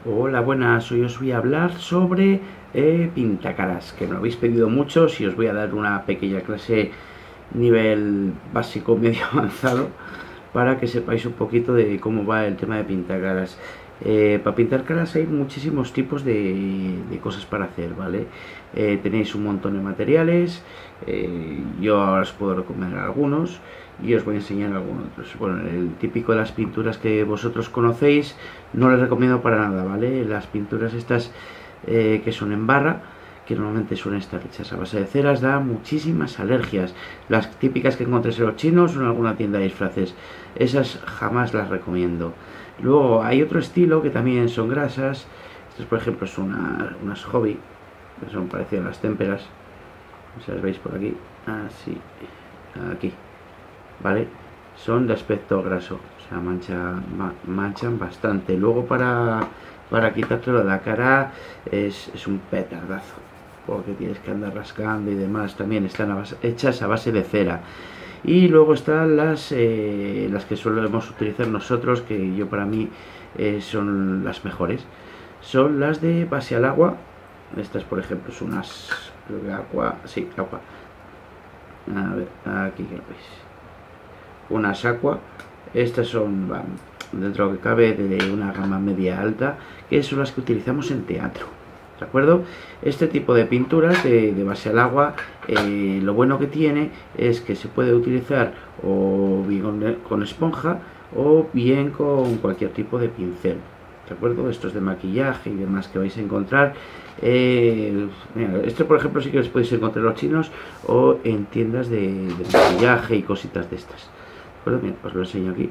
Hola, buenas. Hoy os voy a hablar sobre pintacaras, que me lo habéis pedido muchos y os voy a dar una pequeña clase nivel básico medio avanzado para que sepáis un poquito de cómo va el tema de pintacaras. Para pintar caras hay muchísimos tipos de cosas para hacer, ¿vale? Tenéis un montón de materiales, yo ahora os puedo recomendar algunos y os voy a enseñar algunos otros. Bueno, el típico de las pinturas que vosotros conocéis no les recomiendo para nada, ¿vale? Las pinturas estas que son en barra, que normalmente suelen estar hechas a base de ceras, da muchísimas alergias. Las típicas que encontréis en los chinos o en alguna tienda de disfraces, esas jamás las recomiendo. Luego hay otro estilo que también son grasas. Estas, por ejemplo, son unas hobby, que son parecidas a las témperas. No sé si las veis por aquí. Así, aquí, ¿vale? Son de aspecto graso, o sea, manchan bastante. Luego para quitártelo de la cara es un petardazo, porque tienes que andar rascando y demás. También están hechas a base de cera. Y luego están las que solemos utilizar nosotros, que yo para mí son las mejores. Son las de base al agua. Estas, por ejemplo, son unas, creo que agua, sí, agua. A ver, aquí que lo veis. Unas aqua. Estas son, dentro de lo que cabe, de una gama media alta, que son las que utilizamos en teatro. ¿De acuerdo? Este tipo de pinturas de base al agua, lo bueno que tiene es que se puede utilizar o bien con esponja o bien con cualquier tipo de pincel. ¿De acuerdo? Estos de maquillaje y demás que vais a encontrar. Mira, esto por ejemplo sí que los podéis encontrar en los chinos o en tiendas de maquillaje y cositas de estas. ¿De acuerdo? Mira, os lo enseño aquí.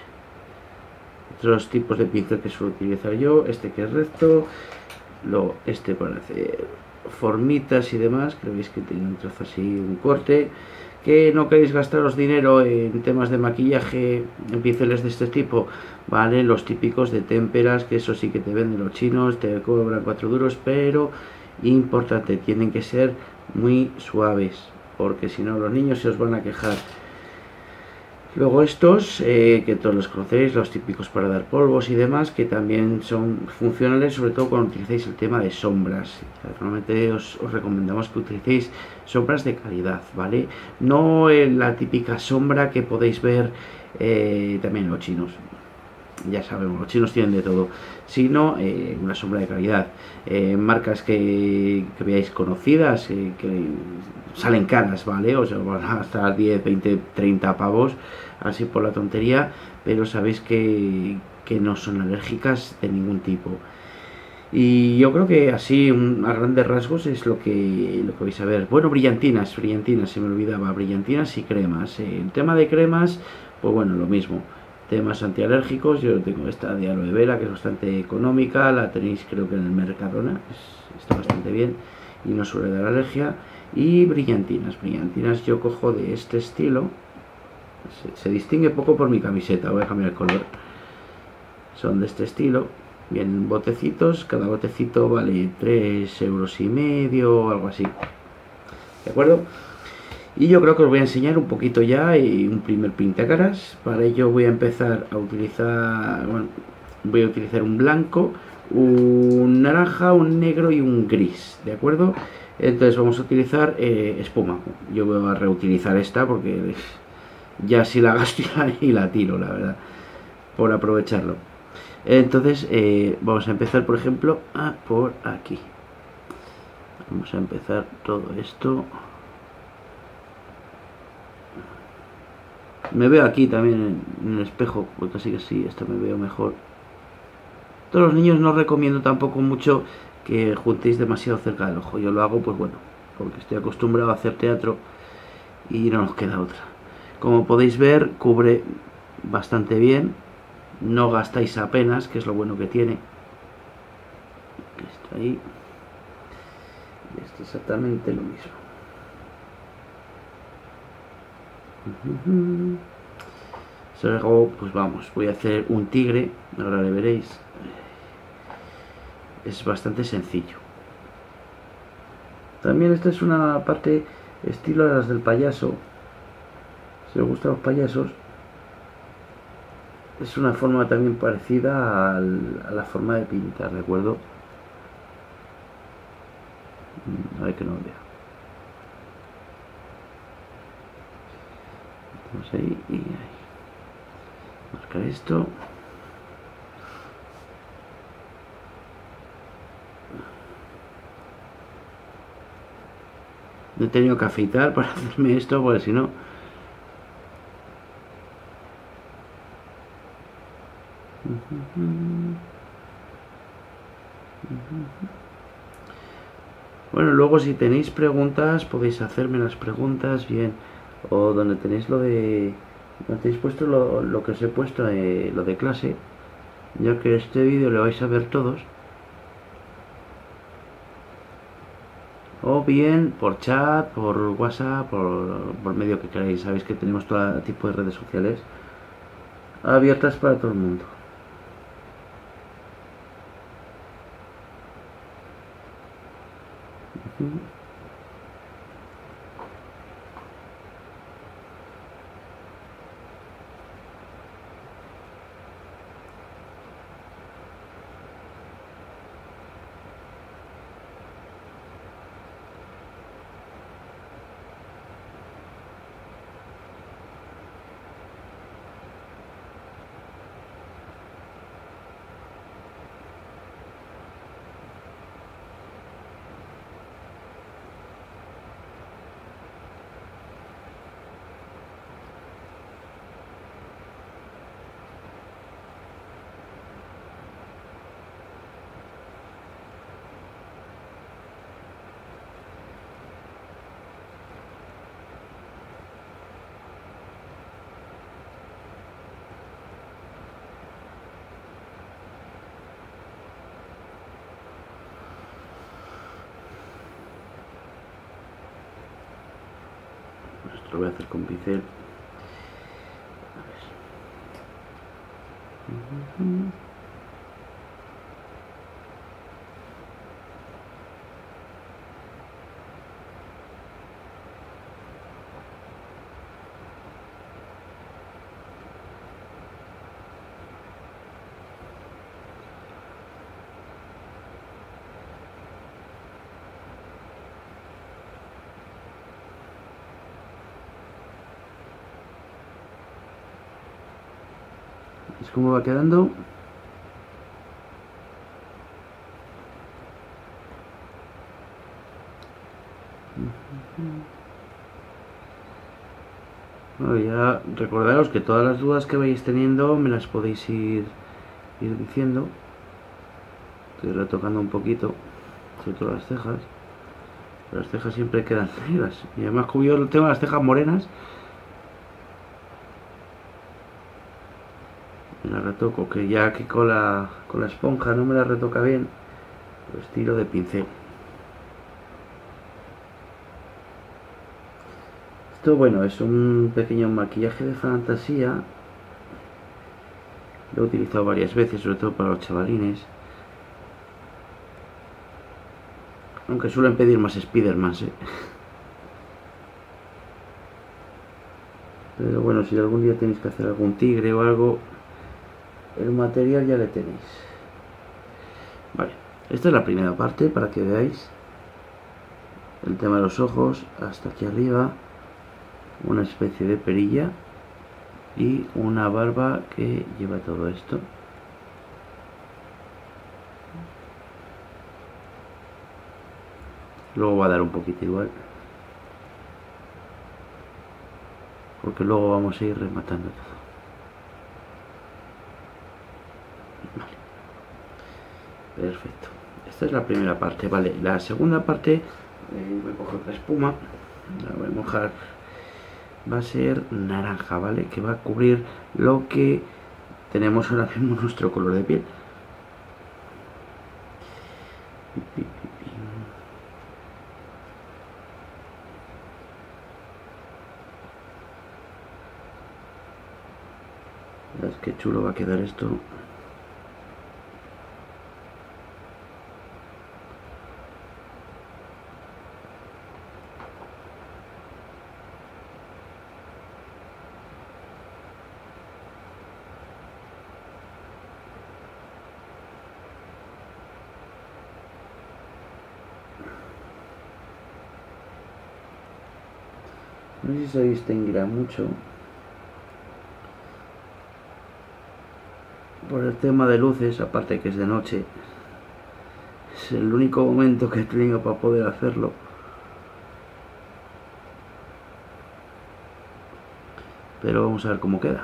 Otros tipos de pincel que suelo utilizar yo, este que es recto. Luego este para hacer formitas y demás, que veis que tiene un trozo así, un corte. Que no queréis gastaros dinero en temas de maquillaje, en pinceles de este tipo, vale, los típicos de témperas, que eso sí que te venden los chinos, te cobran 4 duros, pero importante, tienen que ser muy suaves, porque si no los niños se os van a quejar. Luego estos, que todos los conocéis, los típicos para dar polvos y demás, que también son funcionales, sobre todo cuando utilicéis el tema de sombras. Normalmente os recomendamos que utilicéis sombras de calidad, ¿vale? No la típica sombra que podéis ver también en los chinos. Ya sabemos, los chinos tienen de todo, sino una sombra de calidad. Marcas que veáis conocidas, que salen caras, ¿vale? O sea, van a gastar 10, 20, 30 pavos, así por la tontería, pero sabéis que no son alérgicas de ningún tipo. Y yo creo que así, a grandes rasgos, es lo que vais a ver. Bueno, brillantinas, se me olvidaba, brillantinas y cremas. El tema de cremas, pues bueno, lo mismo. Temas antialérgicos, yo tengo esta de aloe vera, que es bastante económica, la tenéis creo que en el Mercadona, está bastante bien y no suele dar alergia. Y brillantinas yo cojo de este estilo, se distingue poco por mi camiseta, voy a cambiar el color. Son de este estilo, vienen botecitos, cada botecito vale 3,5 € o algo así, ¿de acuerdo? Y yo creo que os voy a enseñar un poquito ya un primer pintacaras. Para ello voy a empezar a utilizar, bueno, voy a utilizar un blanco, un naranja, un negro y un gris, ¿de acuerdo? Entonces vamos a utilizar espuma. Yo voy a reutilizar esta porque ya si la gasto y la tiro, la verdad, por aprovecharlo. Entonces vamos a empezar, por ejemplo, por aquí. Vamos a empezar todo esto. Me veo aquí también en el espejo, porque así que sí, esto me veo mejor. Todos los niños no recomiendo tampoco mucho que juntéis demasiado cerca del ojo. Yo lo hago, pues bueno, porque estoy acostumbrado a hacer teatro y no nos queda otra. Como podéis ver, cubre bastante bien. No gastáis apenas, que es lo bueno que tiene. Está ahí. Y esto es exactamente lo mismo. Luego, pues vamos, voy a hacer un tigre, ahora le veréis. Es bastante sencillo. También esta es una parte estilo de las del payaso. Si os gustan los payasos, Es una forma también parecida a la forma de pintar, ¿de acuerdo? A ver que no lo vea. Vamos ahí y ahí. Marcar esto. He tenido que afeitar para hacerme esto, porque si no... Bueno, luego si tenéis preguntas, podéis hacerme las preguntas bien. O donde tenéis lo de... Donde tenéis puesto lo que os he puesto, lo de clase. Ya que este vídeo lo vais a ver todos. O bien por chat, por WhatsApp, por medio que queráis. Sabéis que tenemos todo tipo de redes sociales abiertas para todo el mundo. Esto lo voy a hacer con pincel. ¿Es cómo va quedando? Bueno, ya recordaros que todas las dudas que vais teniendo me las podéis ir diciendo. Estoy retocando un poquito, sobre todo las cejas. Las cejas siempre quedan negras. Y además como yo tengo las cejas morenas, me las retoco, que ya que con la esponja no me las retoca bien, pues tiro de pincel. Esto, bueno, es un pequeño maquillaje de fantasía. Lo he utilizado varias veces, sobre todo para los chavalines. Aunque suelen pedir más Spiderman, ¿eh? Pero bueno, si algún día tenéis que hacer algún tigre o algo, el material ya le tenéis. Vale, esta es la primera parte para que veáis el tema de los ojos. Hasta aquí arriba, una especie de perilla y una barba que lleva todo esto. Luego va a dar un poquito igual, porque luego vamos a ir rematando todo. Vale. Perfecto. Esta es la primera parte, vale. La segunda parte, voy a coger otra espuma, la voy a mojar. Va a ser naranja, ¿vale? Que va a cubrir lo que tenemos ahora mismo nuestro color de piel. ¿Ves qué chulo va a quedar esto? No sé si se distinguirá mucho por el tema de luces, aparte que es de noche. Es el único momento que he tenido para poder hacerlo. Pero vamos a ver cómo queda.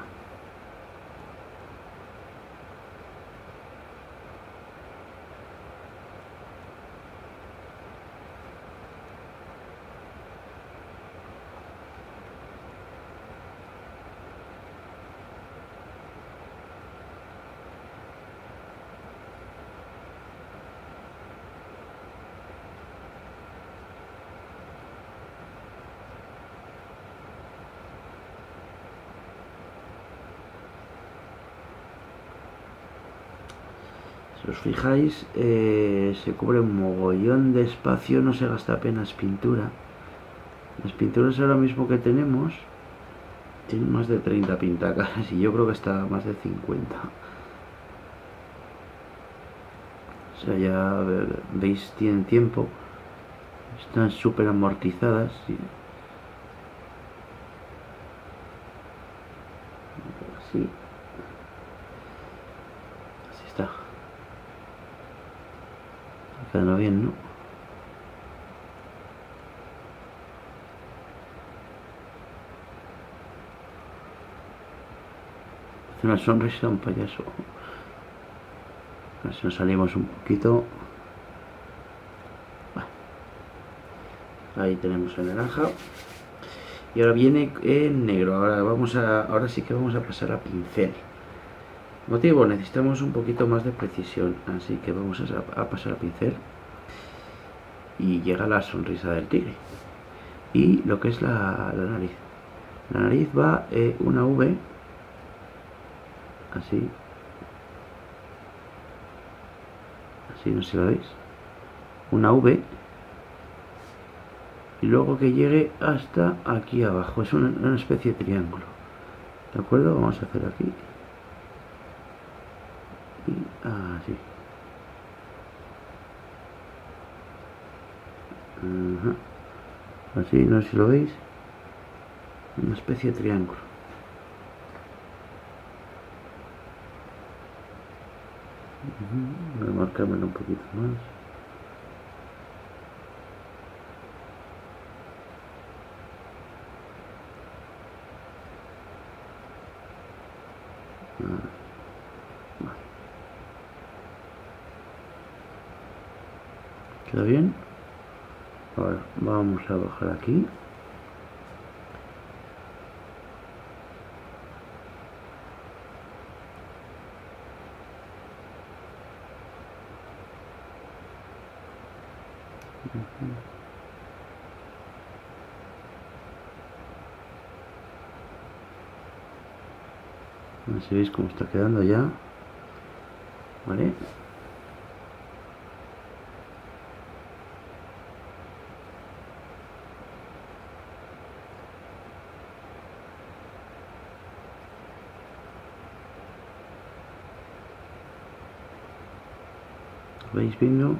Si os fijáis, se cubre un mogollón de espacio, no se gasta apenas pintura. Las pinturas ahora mismo que tenemos tienen más de 30 pintacaras y yo creo que está más de 50. O sea, ya veis, tienen tiempo, están súper amortizadas. Así, así está. Está quedando bien, ¿no? Hace una sonrisa un payaso. A ver si nos salimos un poquito. Ahí tenemos el naranja. Y ahora viene en negro. Ahora sí que vamos a pasar a pincel. Motivo, necesitamos un poquito más de precisión. Así que vamos a pasar a pincel. Y llega la sonrisa del tigre. Y lo que es la nariz. La nariz va una V. Así. Así, no sé si lo veis. Una V. Y luego que llegue hasta aquí abajo. Es una especie de triángulo. ¿De acuerdo? Vamos a hacer aquí. Y así. Así, no sé si lo veis. Una especie de triángulo. Voy a marcármelo un poquito más. Vale. ¿Queda bien? Ahora vamos a bajar aquí. A ver si veis cómo está quedando ya. Vale. ¿Veis bien, no?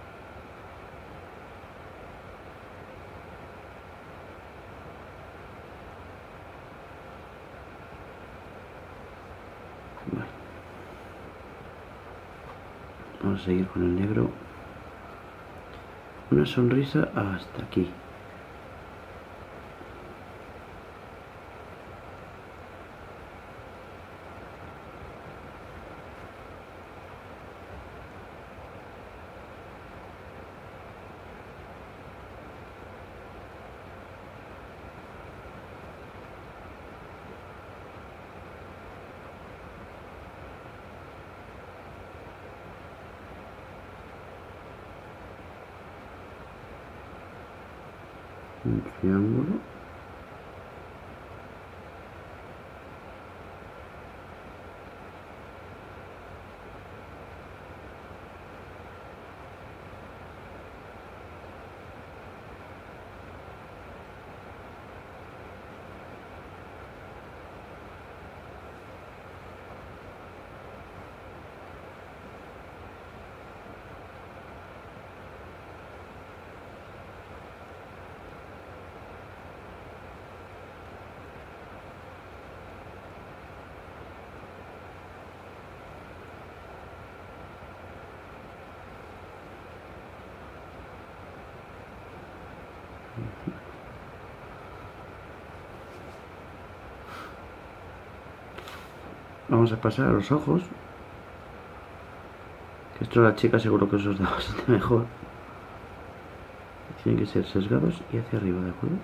Vale. Vamos a seguir con el negro. Una sonrisa hasta aquí. Un triángulo. Vamos a pasar a los ojos. Que esto a la chica seguro que os da bastante mejor. Tienen que ser sesgados y hacia arriba, ¿de acuerdo?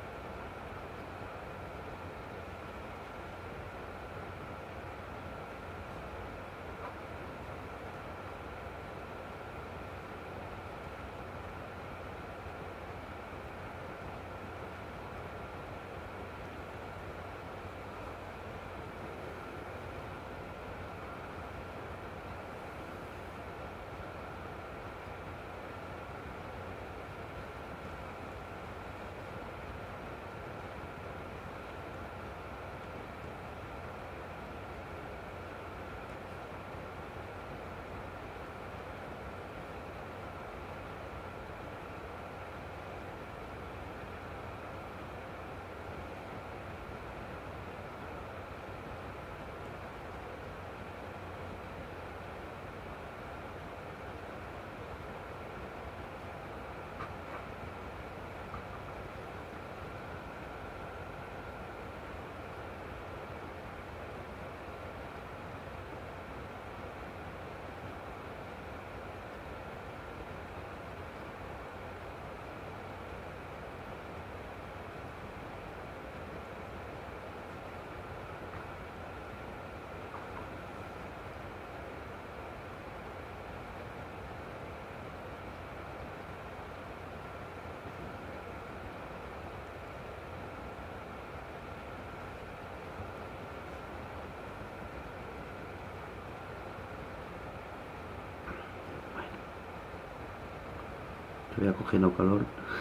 Estoy cogiendo calor.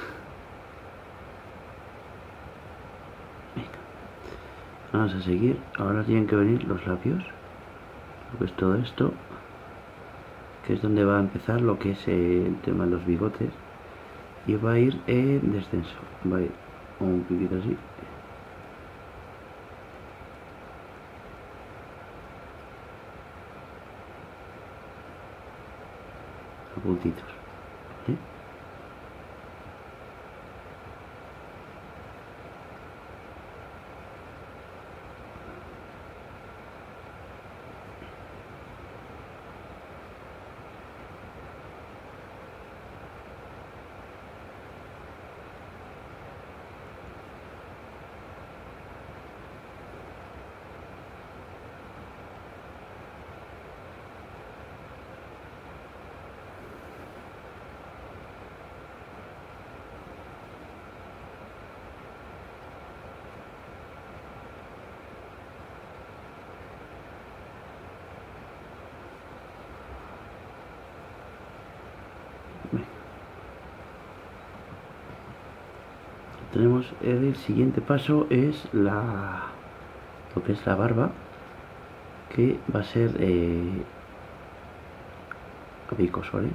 Venga. Vamos a seguir. Ahora tienen que venir los labios. Lo que es todo esto. Que es donde va a empezar lo que es el tema de los bigotes. Y va a ir en descenso. Va a ir un poquito así. A puntitos. ¿Vale? Tenemos el siguiente paso es lo que es la barba, que va a ser a picos, ¿vale?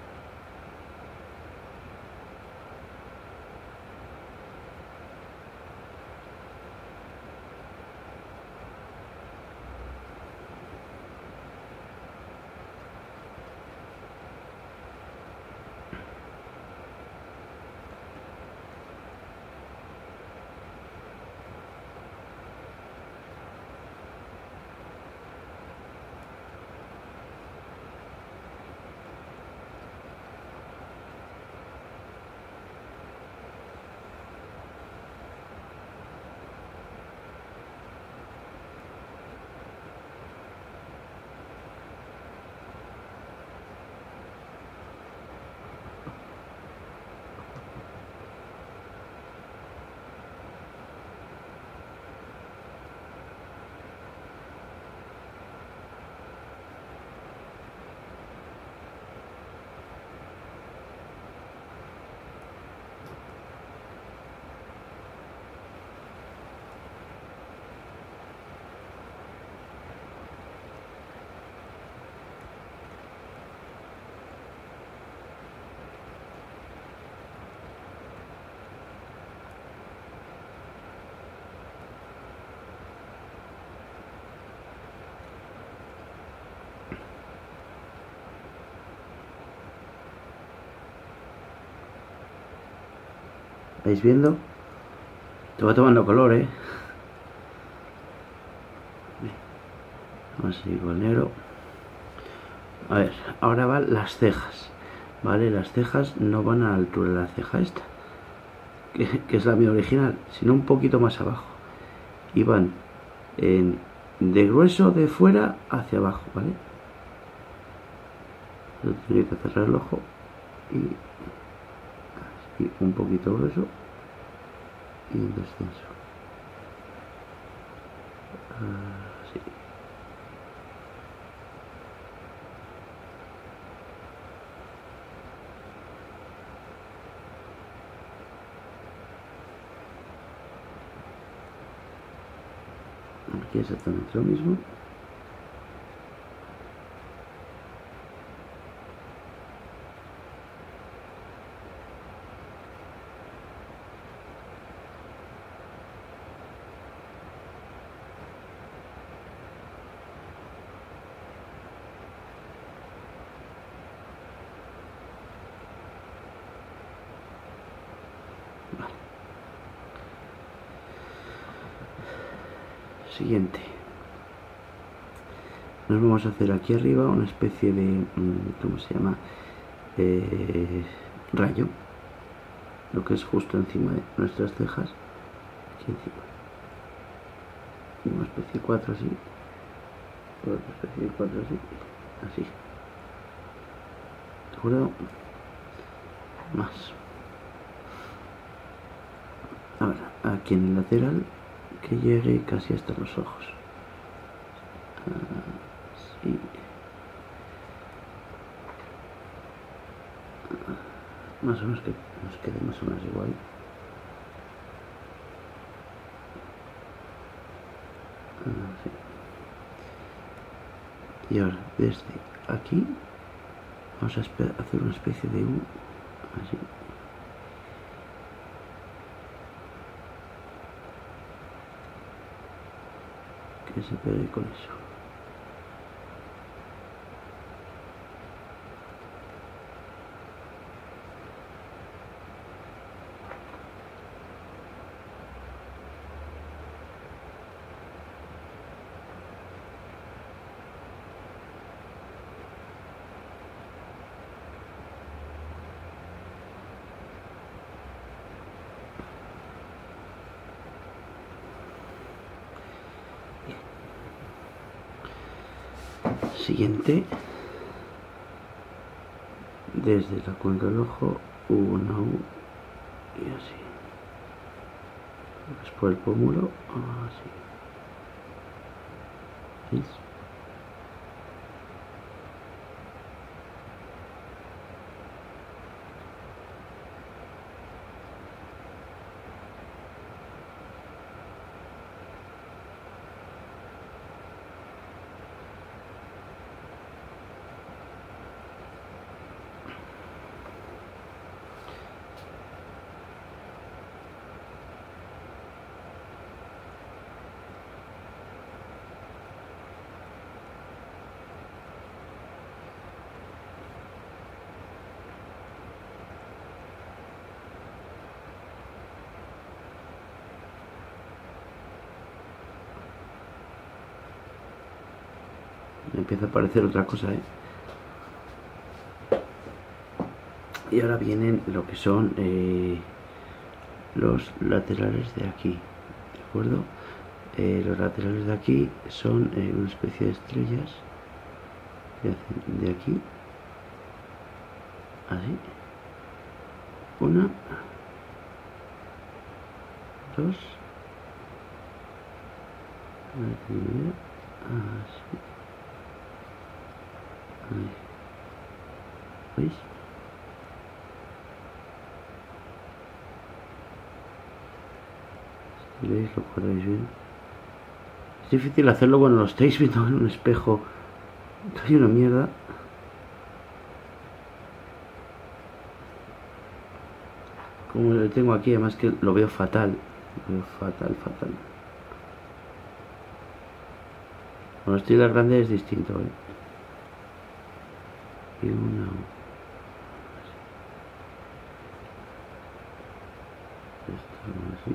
¿Estáis viendo? Te va tomando color, ¿eh? Vamos a seguir con el negro. A ver, ahora van las cejas. Vale, las cejas no van a la altura de la ceja esta, que es la mía original, sino un poquito más abajo. Y van de grueso de fuera hacia abajo, ¿vale? Yo tendría que cerrar el ojo y así, un poquito grueso y un descenso. Así. Aquí exactamente lo mismo. Vale. Siguiente. Nos vamos a hacer aquí arriba una especie de, ¿cómo se llama? Rayo, lo que es justo encima de nuestras cejas, aquí encima, una especie de 4 así, otra especie de 4 así, así, ¿de acuerdo? Más. Ahora, aquí en el lateral, que llegue casi hasta los ojos, así. Más o menos que nos quede más o menos igual. Así. Y ahora desde aquí vamos a hacer una especie de U, así. Que se pegue con eso. Siguiente, desde la cuenca del ojo, una U y así. Después el pómulo, así. ¿Veis? Me empieza a parecer otra cosa, ¿eh? Y ahora vienen lo que son los laterales de aquí, ¿de acuerdo? Los laterales de aquí son una especie de estrellas que hacen de aquí, así, una, dos, así, ahí. ¿Veis? Si veis lo podréis ver. Es difícil hacerlo cuando lo estáis viendo en un espejo. Hay una mierda. Como lo tengo aquí, además que lo veo fatal. Lo veo fatal, fatal. Cuando estoy de grande es distinto, ¿eh? Y una... Esto así.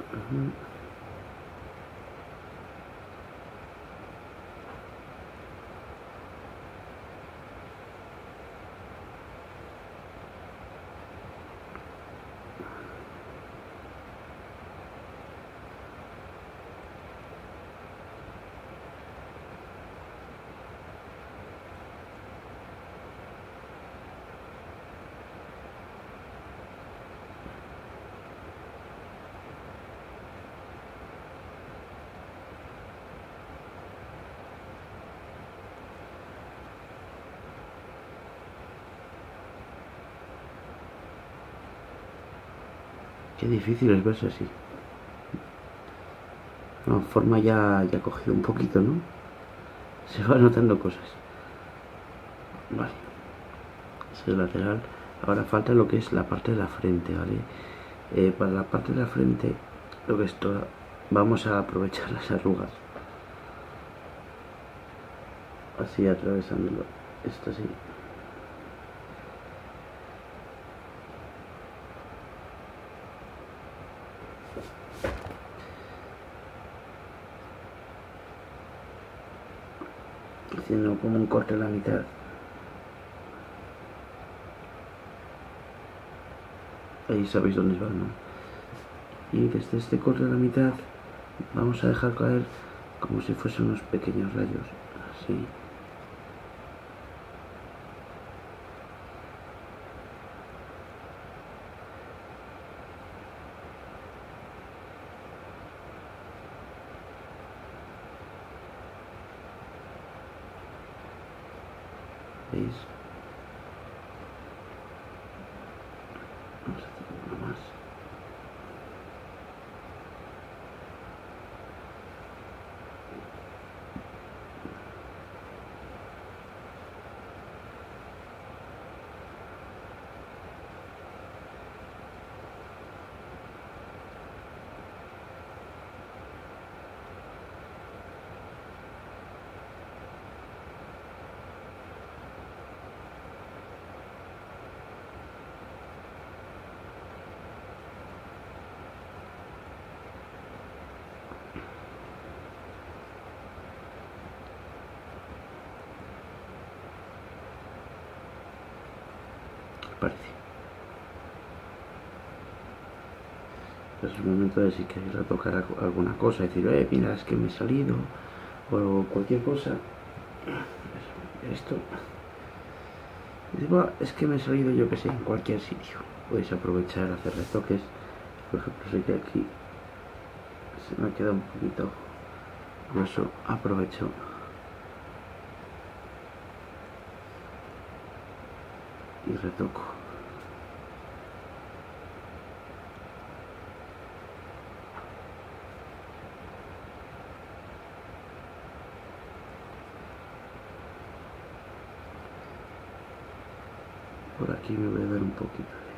Qué difícil es verse así. No, forma ya ha cogido un poquito, ¿no? Se va notando cosas. Vale. Ese es el lateral. Ahora falta lo que es la parte de la frente, ¿vale? Para la parte de la frente, lo que es toda, vamos a aprovechar las arrugas. Así atravesándolo. Esto así. Haciendo como un corte a la mitad. Ahí sabéis dónde va, ¿no? Y desde este corte a la mitad vamos a dejar caer como si fuesen unos pequeños rayos. Así. ¿Veis? Vamos a hacer uno más. Parece. Es el momento de si queréis retocar alguna cosa, decir, mira, es que me he salido, o cualquier cosa. Esto. Es que me he salido, yo que sé, en cualquier sitio. Podéis aprovechar, hacer retoques. Por ejemplo, sé que aquí se me ha quedado un poquito grueso. Aprovecho. Y retoco. Por aquí me voy a dar un poquito de...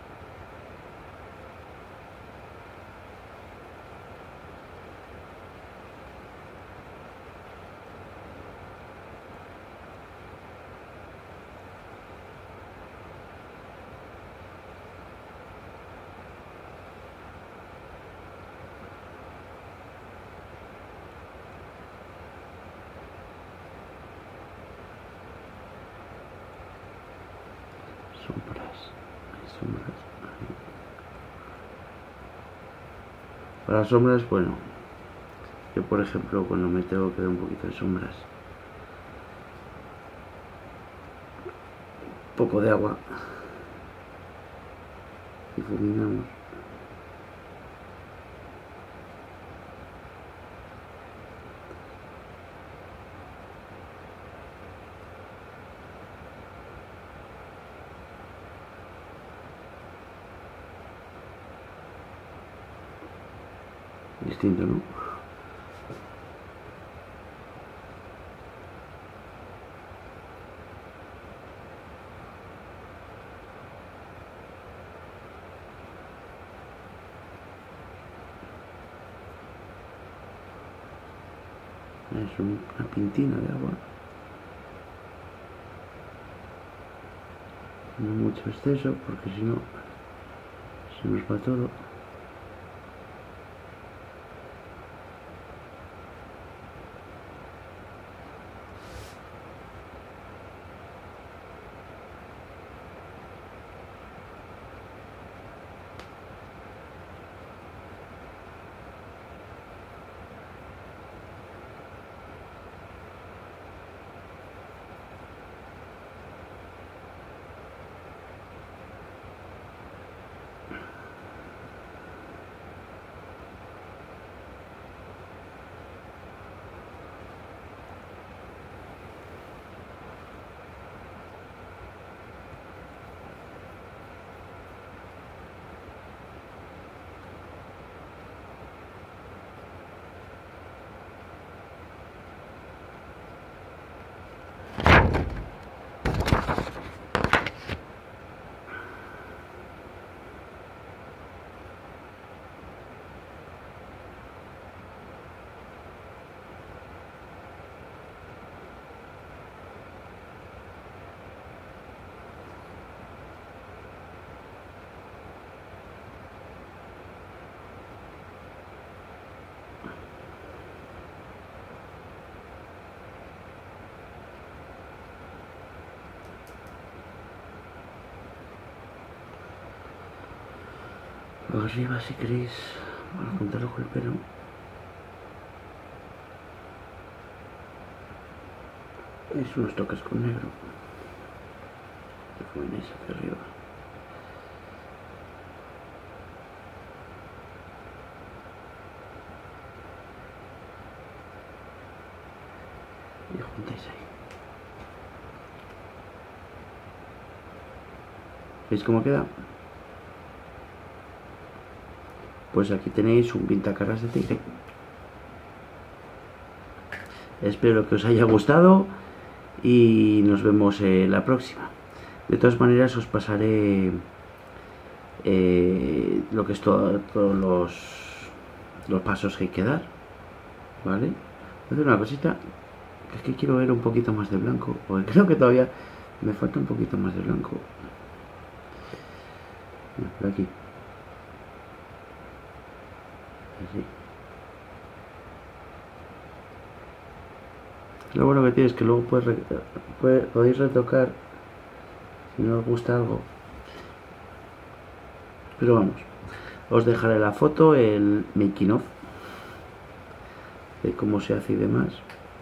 sombras. Hay sombras. Ahí. Para las sombras, bueno, yo por ejemplo cuando me tengo que dar un poquito de sombras, un poco de agua, difuminamos. Distinto, ¿no? Es una pintina de agua. No mucho exceso porque si no se nos va todo. Arriba si queréis, para juntarlo con el pelo. Es unos toques con negro. Que ponéis aquí arriba. Y juntáis ahí. ¿Veis cómo queda? Pues aquí tenéis un pintacaras de tigre. Espero que os haya gustado y nos vemos la próxima. De todas maneras os pasaré lo que es todos los pasos que hay que dar, ¿vale? Voy a hacer una cosita, que es que quiero ver un poquito más de blanco, porque creo que todavía me falta un poquito más de blanco. Por aquí. Así. Luego lo que tienes es que luego podéis retocar si no os gusta algo. Pero vamos, os dejaré la foto, el making of de cómo se hace y demás.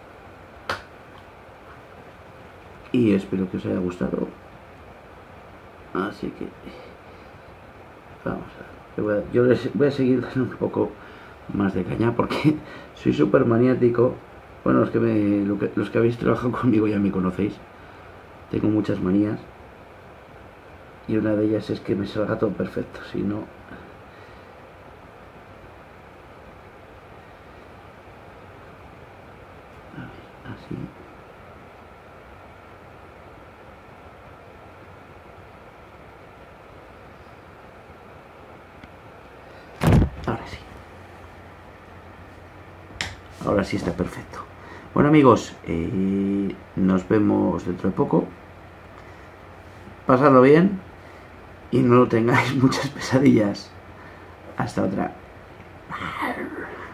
Y espero que os haya gustado. Así que vamos a ver. Yo les voy a seguir dando un poco más de caña porque soy súper maniático. Bueno, los que habéis trabajado conmigo ya me conocéis. Tengo muchas manías. Y una de ellas es que me salga todo perfecto. Si no... A ver, así... Ahora sí. Ahora sí está perfecto. Bueno amigos, nos vemos dentro de poco. Pasadlo bien y no tengáis muchas pesadillas. Hasta otra.